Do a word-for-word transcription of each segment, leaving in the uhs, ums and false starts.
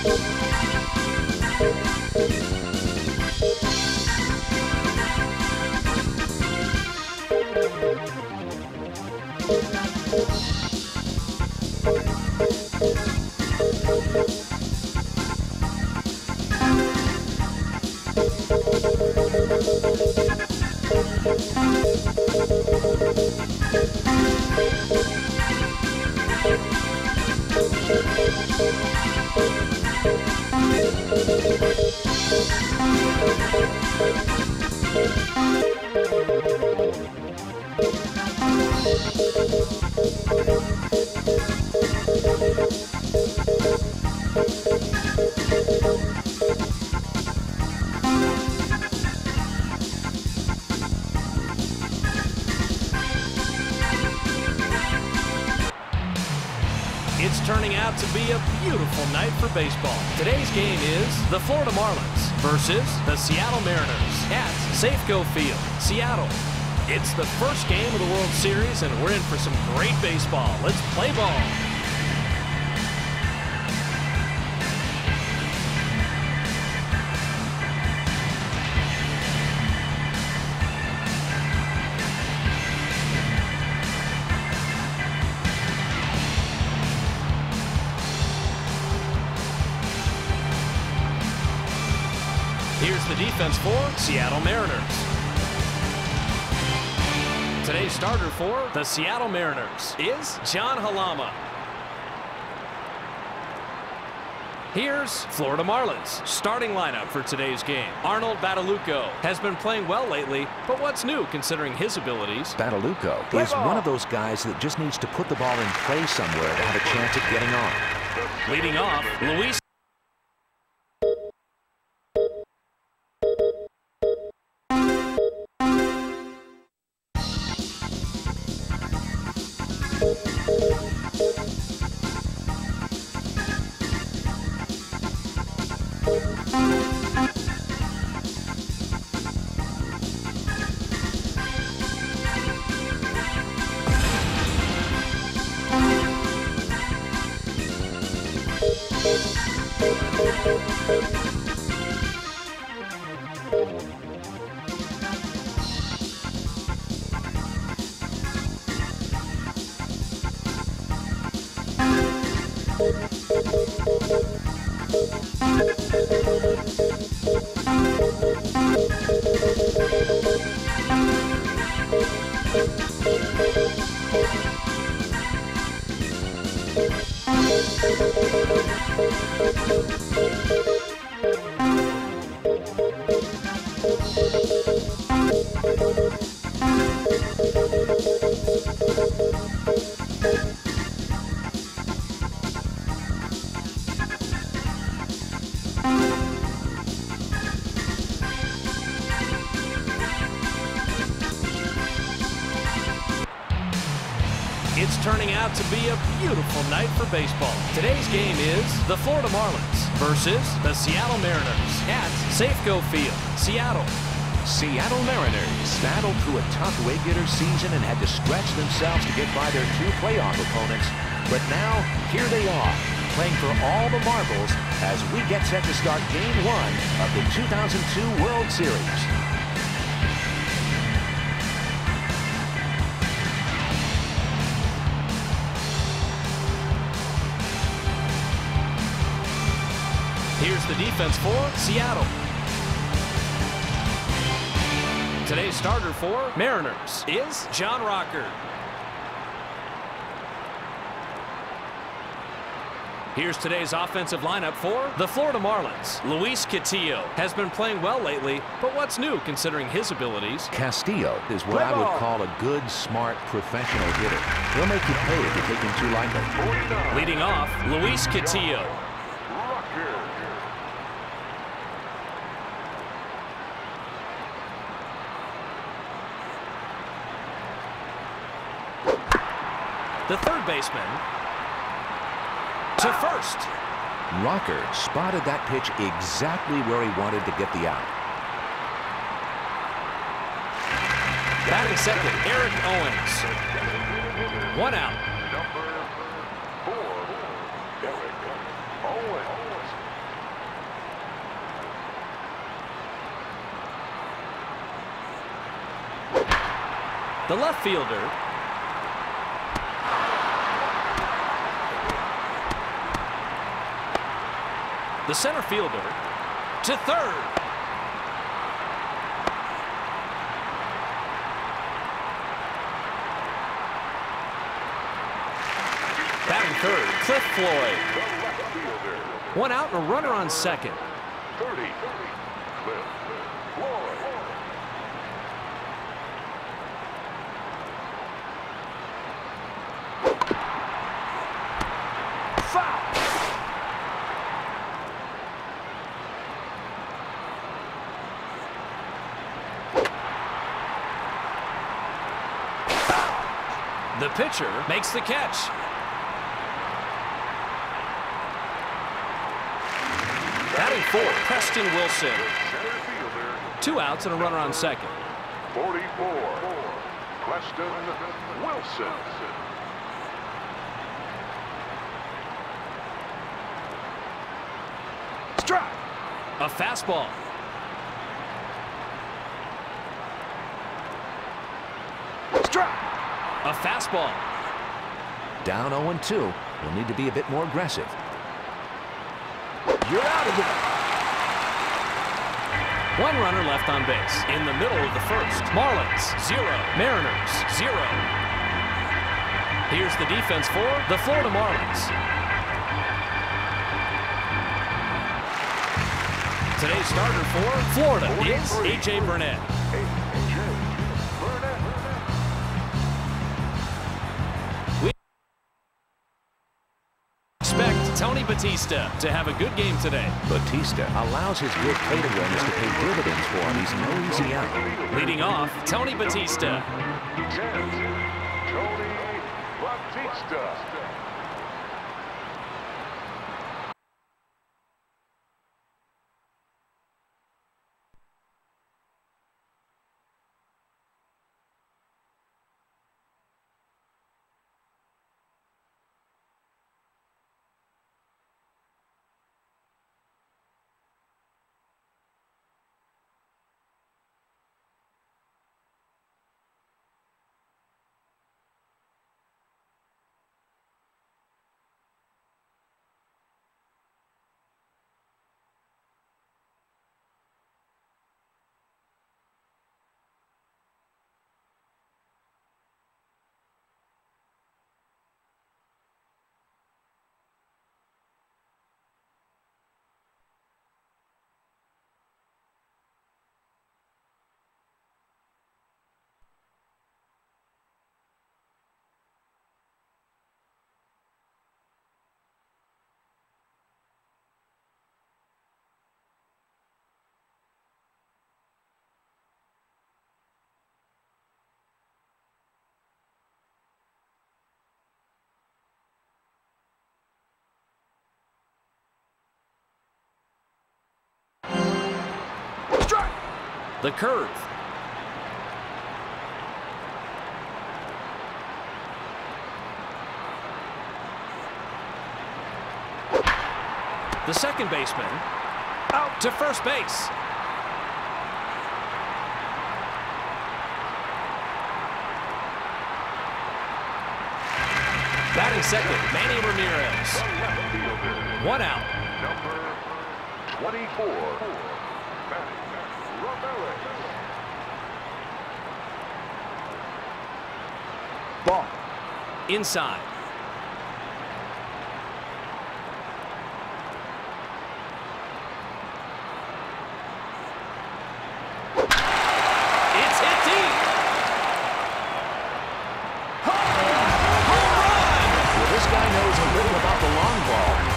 It's turning out to be a beautiful night for baseball. Today's game is the Florida Marlins versus the Seattle Mariners at Safeco Field, Seattle. It's the first game of the World Series, and we're in for some great baseball. Let's play ball. Here's the defense for Seattle Mariners. Today's starter for the Seattle Mariners is John Halama. Here's Florida Marlins starting lineup for today's game. Arnold Badalucco has been playing well lately, but what's new considering his abilities? Badalucco is one of those guys that just needs to put the ball in play somewhere to have a chance at getting on. Leading off, Luis It's turning out to be a beautiful night for baseball. Today's game is the Florida Marlins versus the Seattle Mariners at Safeco Field, Seattle. Seattle Mariners battled through a tough regular season and had to stretch themselves to get by their two playoff opponents. But now, here they are, playing for all the marbles as we get set to start Game one of the two thousand two World Series. Here's the defense for Seattle. Today's starter for Mariners is John Rocker. Here's today's offensive lineup for the Florida Marlins. Luis Castillo has been playing well lately, but what's new considering his abilities? Castillo is what I would call a good, smart, professional hitter. He'll make you pay if you take him too lightly. Leading off, Luis Castillo. The third baseman to first. Rocker spotted that pitch exactly where he wanted to get the out. Batting second, Eric Owens. One out. Number four, Eric Owens. The left fielder. The center fielder to third. Batting third, Cliff Floyd. One out and a runner on second. thirty, Cliff Floyd. Foul. The pitcher makes the catch. Batting fourth, Preston Wilson. Two outs and a runner on second. forty-four, Preston Wilson. Strike. A fastball. Strike. A fastball. Down oh and two. Will need to be a bit more aggressive. You're out of it. One runner left on base. In the middle of the first. Marlins, zero. Mariners, zero. Here's the defense for the Florida Marlins. Today's starter for Florida is A J Burnett. We expect Tony Batista to have a good game today. Batista allows his good plate awareness to pay dividends for him. He's no easy out. Leading off, Tony Batista. Tony Batista. The curve. The second baseman out to first base. Batting second, Manny Ramirez. One out. Number twenty-four, Manny Ramirez. Ball. Inside. It's hit deep. Home run! Well, this guy knows a little about the long ball.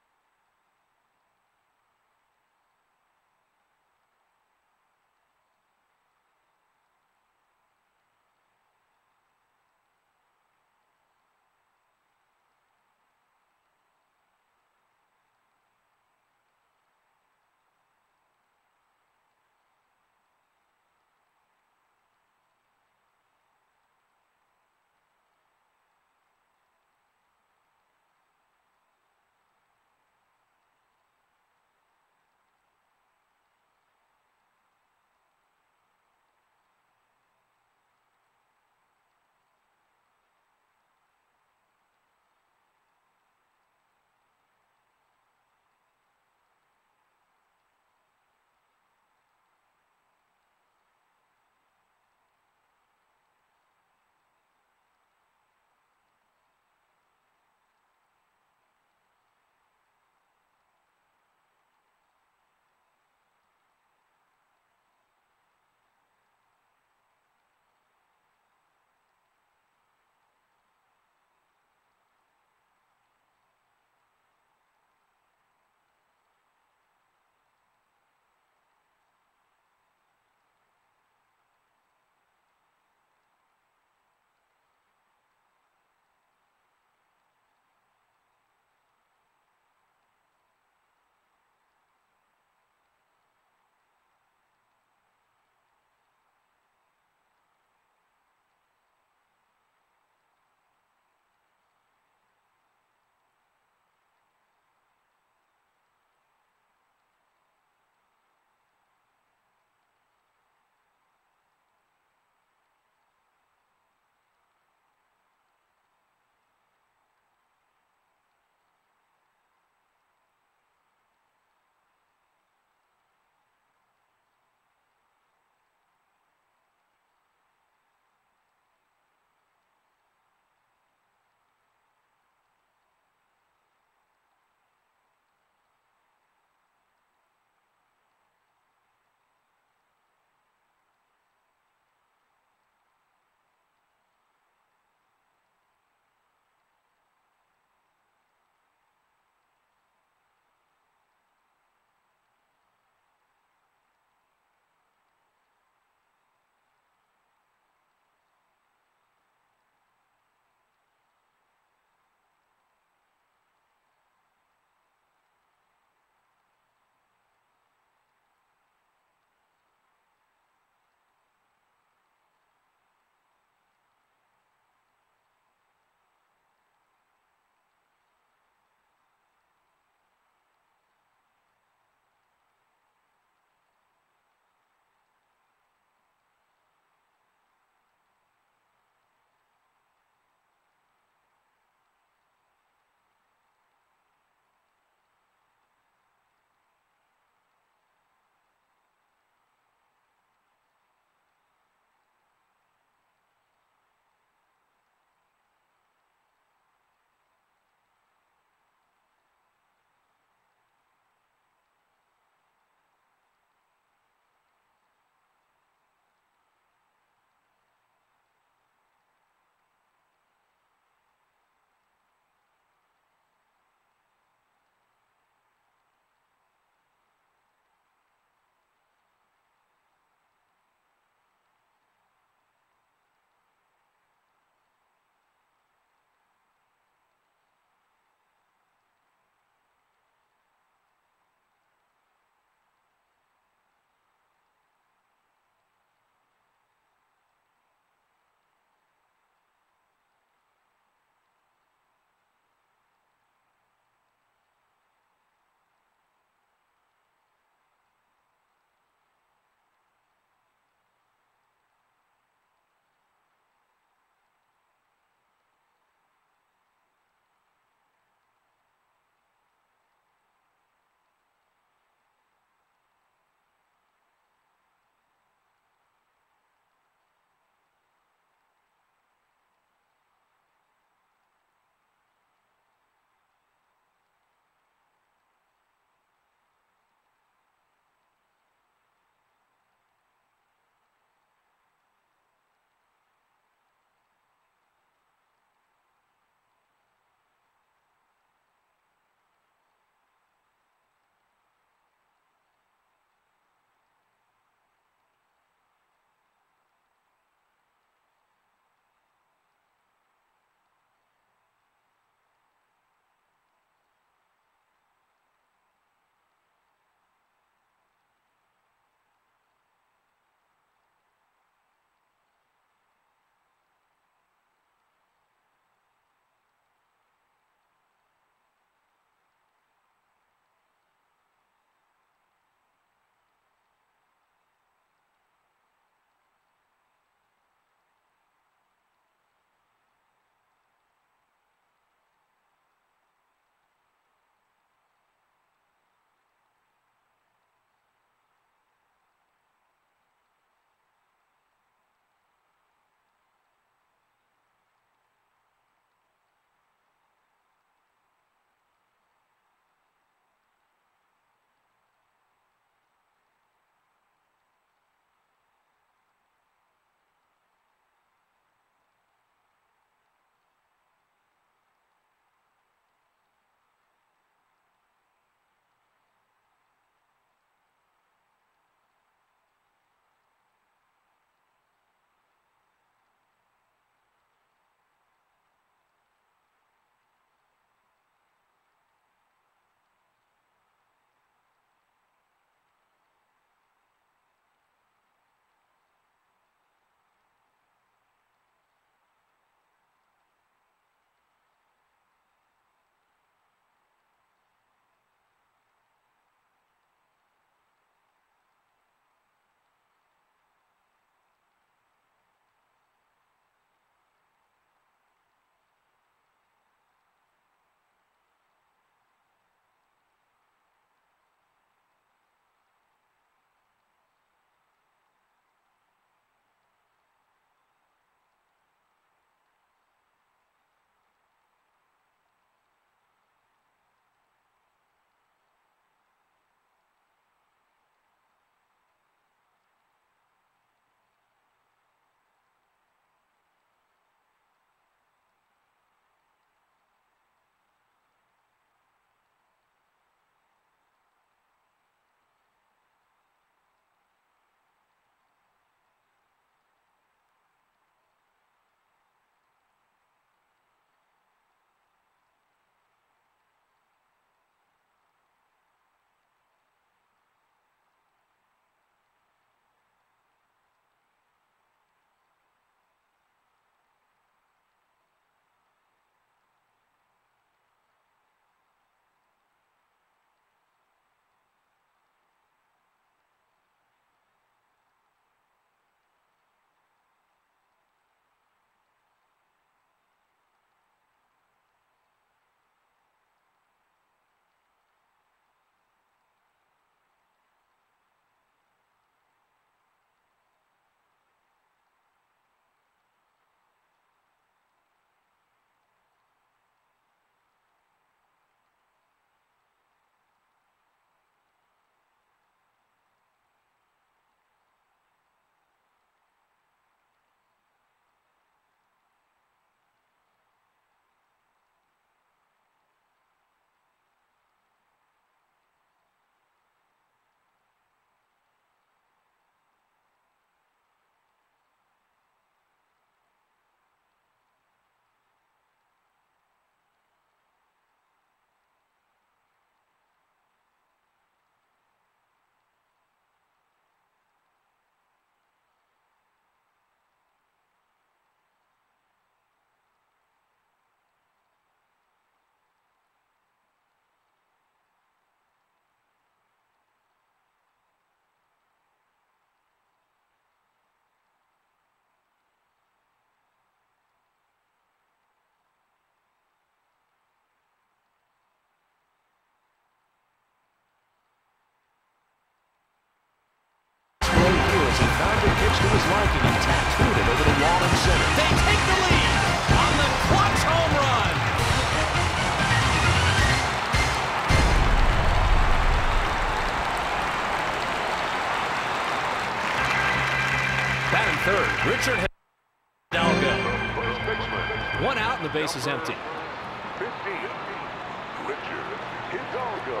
third. Richard Hidalgo. First baseman. One out and the base is empty. fifteen. Richard Hidalgo.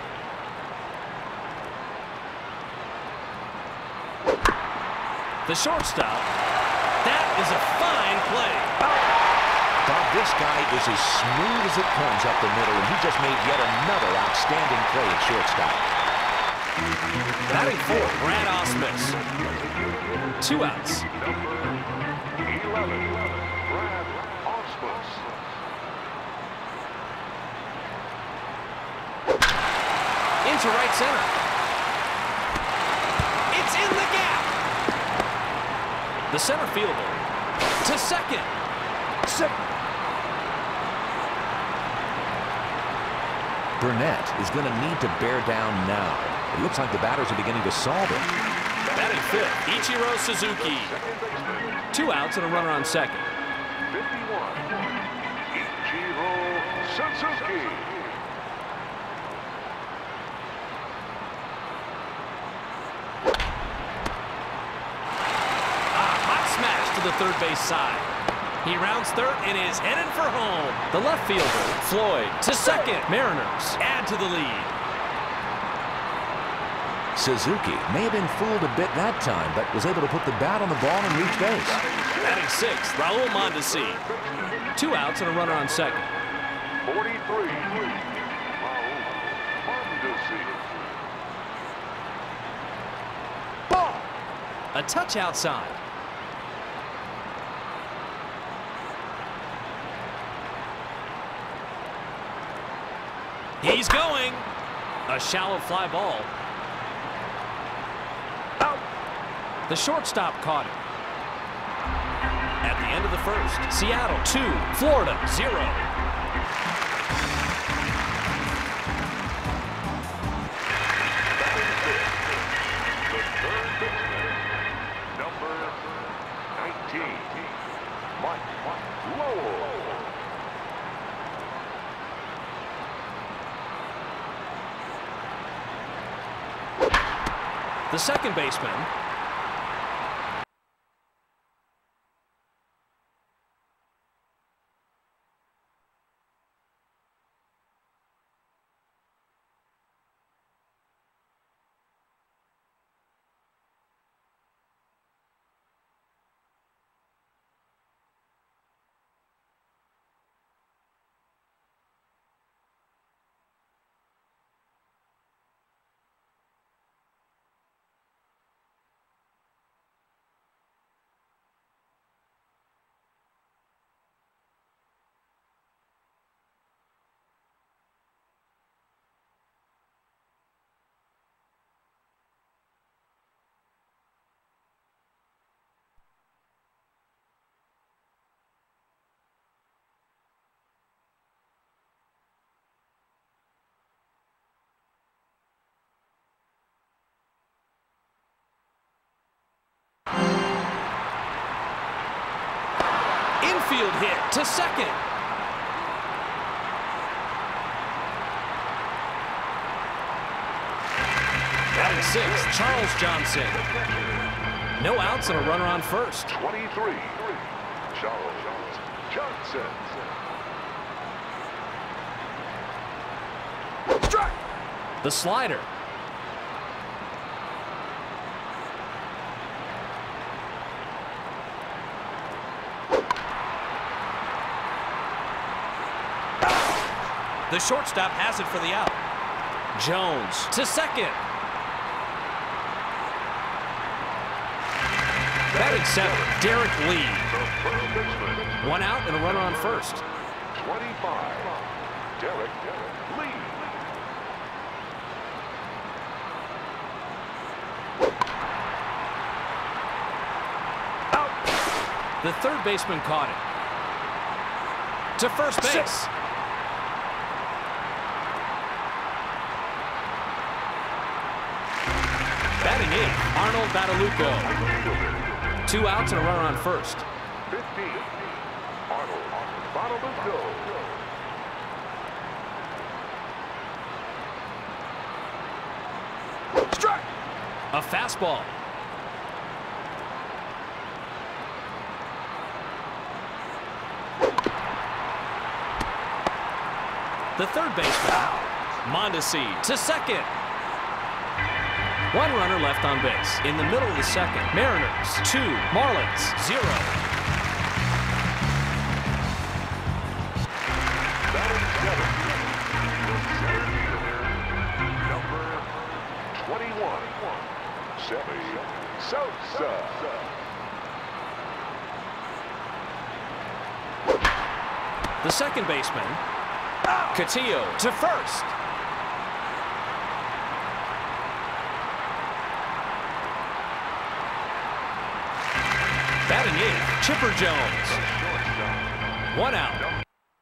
The shortstop. That is a fine play. Bob, this guy is as smooth as it comes up the middle, and he just made yet another outstanding play at shortstop. Batting fourth, Brad Ausmus. Two outs. eleven. Brad Ausmus. Into right center. It's in the gap. The center fielder to second. Second. Burnett is going to need to bear down now. It looks like the batters are beginning to solve it. Batting fifth, Ichiro Suzuki. Two outs and a runner on second. fifty-one. Ichiro Suzuki. Ah, hot smash to the third base side. He rounds third and is headed for home. The left fielder, Floyd, to second. Mariners add to the lead. Suzuki may have been fooled a bit that time, but was able to put the bat on the ball and reach base. Batting sixth, Raul Mondesi. Two outs and a runner on second. forty-three. Raul Mondesi. Ball. A touch outside. He's going. A shallow fly ball. Out. The shortstop caught it. At the end of the first, Seattle two, Florida zero. The third baseman, number nineteen, Mike Lowell. The second baseman. Infield hit to second. Batting sixth, Charles Johnson. No outs and a runner on first. twenty-three, Charles Johnson. Strike. The slider. The shortstop has it for the out. Jones to second. Batting seventh, Derek Lee. One out and a runner on first. twenty-five, Derek Lee. Out. The third baseman caught it. To first base. Six. Batting eighth, Arnold Badalucco. Two outs and a runner on first. fifteen, Arnold Badalucco. Strike. A fastball. The third baseman, Mondesi, to second. One runner left on base. In the middle of the second, Mariners two, Marlins zero. Batting seven. Number twenty-one. Sammy Sosa. The second baseman, Castillo, to first. Batting eighth, Chipper Jones. One out.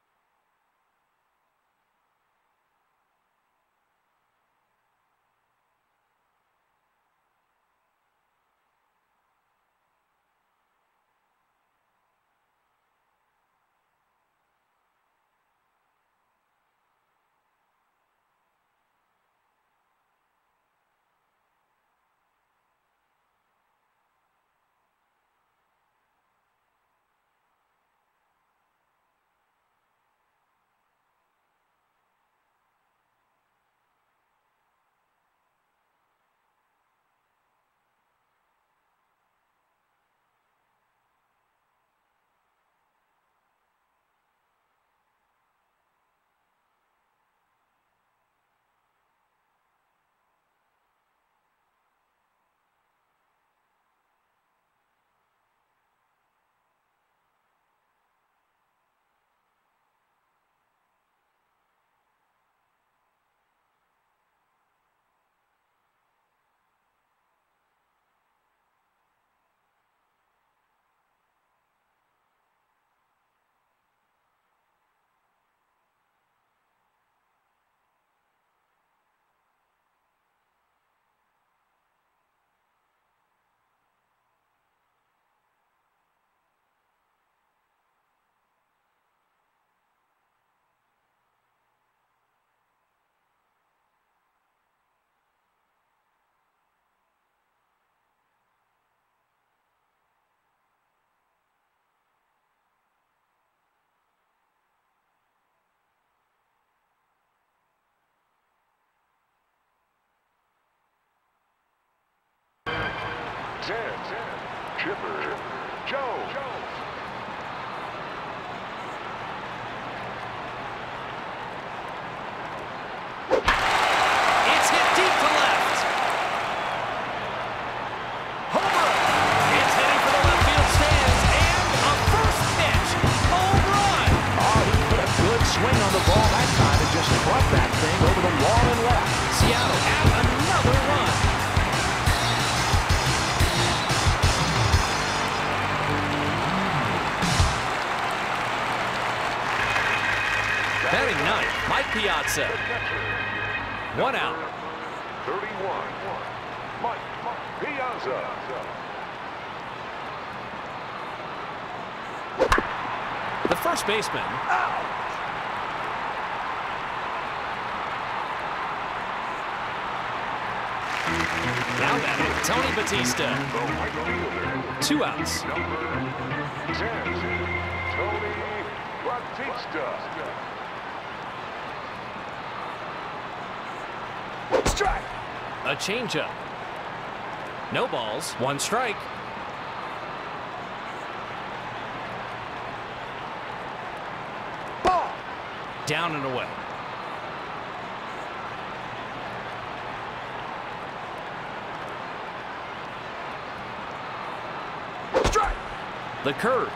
ten. Chipper Jones. It's hit deep to left. Homer. It's heading for the left field stands. And a first pitch. Home run. Oh, he put a good swing on the ball that time and just caught that thing over the wall and left. Seattle have another run. Batting ninth, Mike Piazza. One out. thirty-one. Mike Piazza. The first baseman. Now batting, Tony Batista. Two outs. ten. Tony Batista. Strike. A changeup. No balls. One strike. Ball. Down and away. Strike. The curve.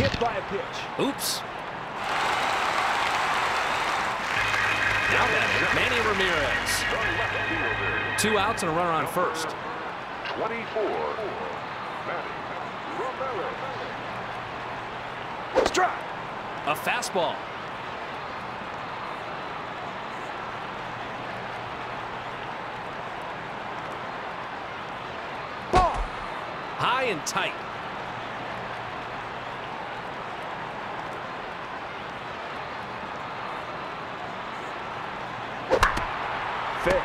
hit by a pitch. Oops. Now batting, Manny Ramirez. The left fielder. Two outs and a runner on first. twenty-four. Manny Ramirez. Strike. A fastball. Ball. High and tight. Fair.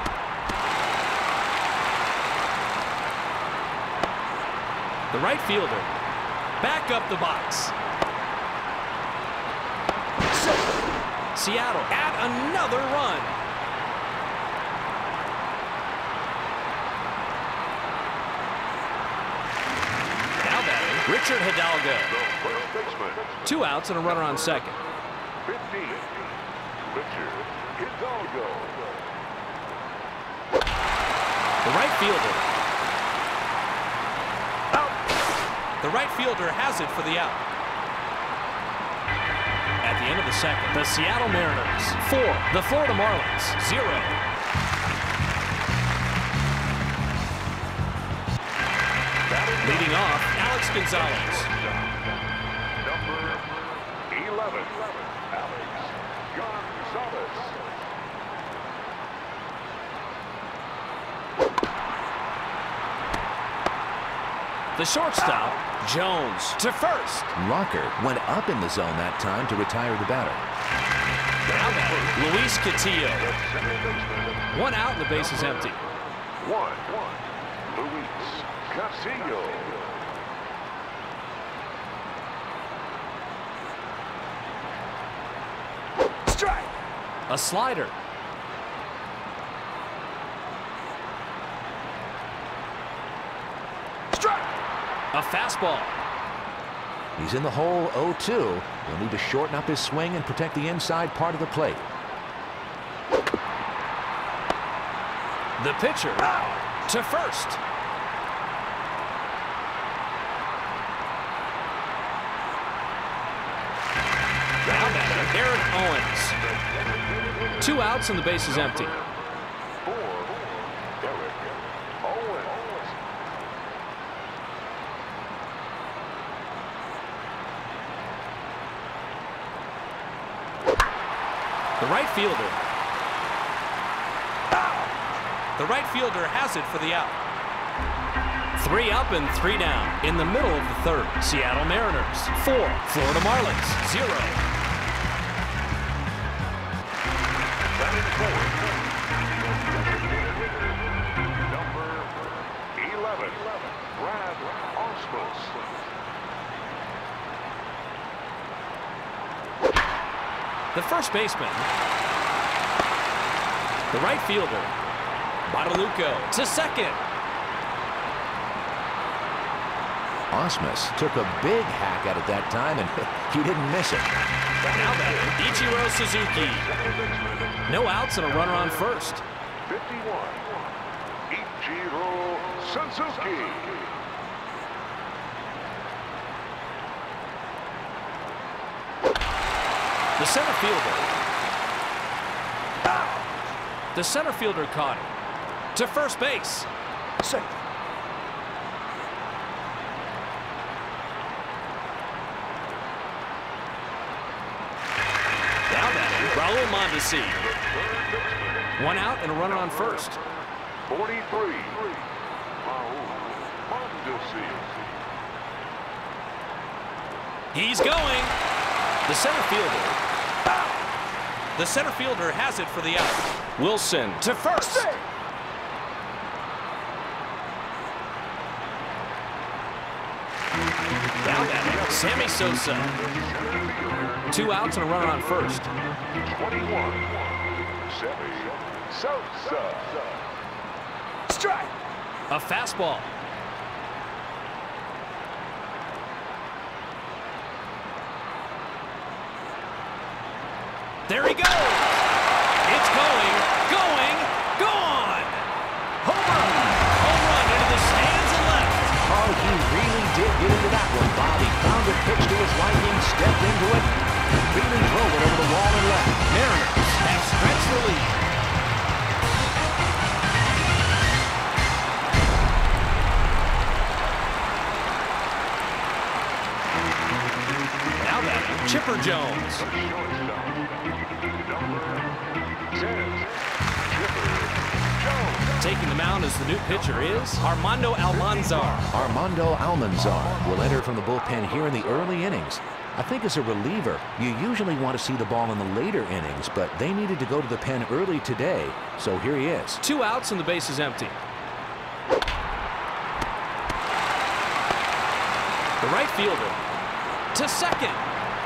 The right fielder. Back up the box. Seattle add another run. Now batting, Richard Hidalgo. The first baseman. Two outs and a runner on second. fifteen. Richard Hidalgo. The right fielder. Out. The right fielder has it for the out. At the end of the second, the Seattle Mariners four, the Florida Marlins zero. Leading off, Alex Gonzalez. Number eleven. Alex Gonzalez. The shortstop, Jones, to first. Rocker went up in the zone that time to retire the batter. Now batting, Luis Castillo. The second baseman. One out and the base is empty. One. Luis Castillo. Strike. A slider. Strike. A fastball. He's in the hole oh two. He'll need to shorten up his swing and protect the inside part of the plate. The pitcher to first. Now batting, Eric Owens. Two outs and the base is empty. Four. Eric Owens. The right fielder. The right fielder has it for the out. Three up and three down in the middle of the third. Seattle Mariners four, Florida Marlins zero. Batting forward. Number eleven. Brad Ausmus. The first baseman. The right fielder. Guadalupe to second. Ausmus took a big hack at it that time, and he didn't miss it. Now batting, Ichiro Suzuki. No outs and a runner on first. fifty-one. Ichiro Suzuki. The center fielder. The center fielder caught it. To first base. Safe. Now batting, Raul Mondesi. One out and a runner on first. forty-three. Raul Mondesi. He's going. The center fielder. The center fielder has it for the out. Wilson to first. Safe. Down batting, Sammy Sosa. Two outs and a runner on first. twenty-one. Sammy Sosa. Strike. A fastball. There he goes. It's going, going, gone. Home run. Home run into the stands and left. Oh, he really did get into that one, Bob. He found it pitch to his liking, stepped into it, really drove it over the wall and left. Mariners have stretched the lead. Now batting, Chipper Jones. Taking the mound as the new pitcher is Armando Almanzar. Armando Almanzar will enter from the bullpen here in the early innings. I think as a reliever, you usually want to see the ball in the later innings, but they needed to go to the pen early today, so here he is. Two outs and the base is empty. The right fielder to second.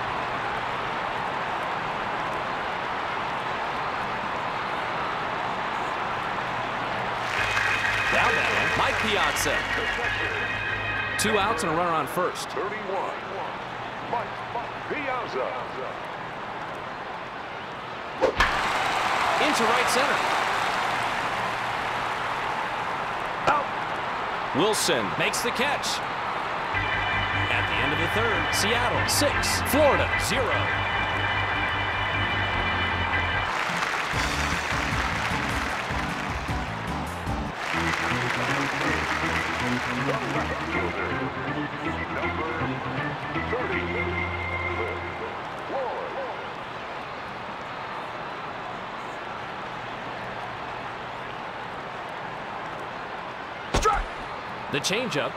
Now batting, Mike Piazza. Two outs and a runner on first. thirty-one. Mike Piazza. Into right center. Out. Wilson makes the catch. At the end of the third, Seattle six, Florida zero. The changeup.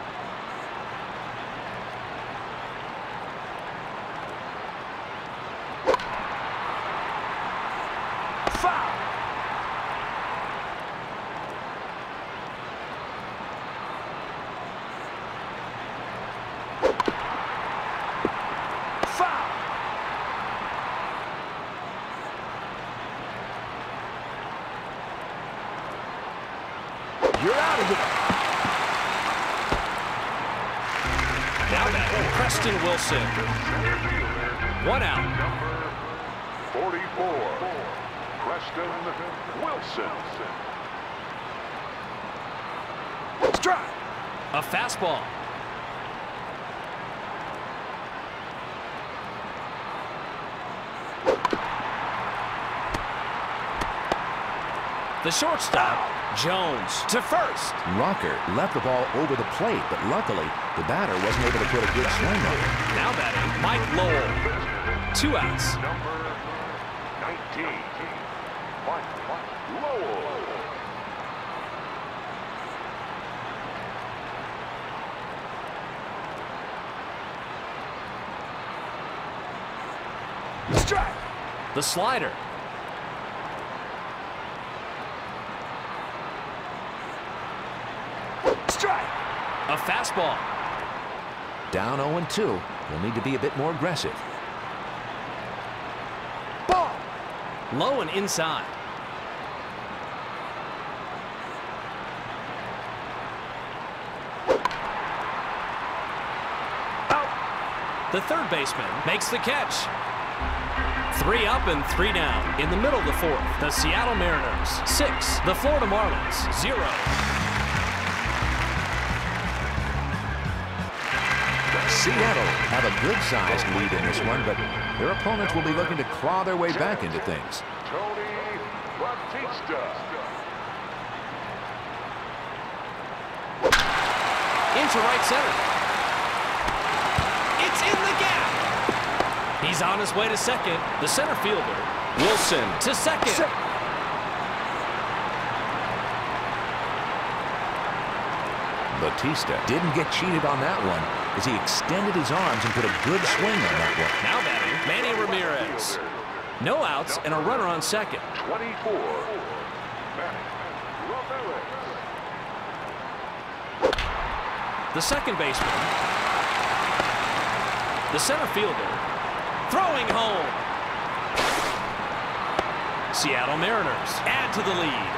Foul. Foul. You're out of here. Now batting, Preston Wilson. One out. forty-four. Preston Wilson. Strike. A fastball. The shortstop, Jones, to first. Rocker left the ball over the plate, but luckily the batter wasn't able to put a good swing on it. Now batting, Mike Lowell. Two outs. Number nineteen. Mike Lowell. Strike. The slider. Strike. A fastball. Down oh and two. Will need to be a bit more aggressive. Ball. Low and inside. Out. The third baseman makes the catch. Three up and three down. In the middle of the fourth, the Seattle Mariners six, the Florida Marlins zero. Seattle have a good-sized lead in this one, but their opponents will be looking to claw their way back into things. Tony Batista. Into right center. It's in the gap. He's on his way to second. The center fielder, Wilson, to second. Se Batista didn't get cheated on that one as he extended his arms and put a good swing on that one. Now batting, Manny Ramirez. No outs and a runner on second. twenty-four. Manny Ramirez. The second baseman. The center fielder. Throwing home. Seattle Mariners add to the lead.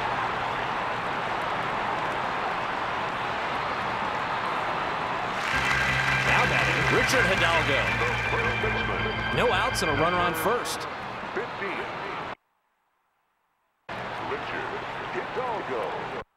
Now batting, Richard Hidalgo. No outs and a runner on first. fifteen. Richard Hidalgo.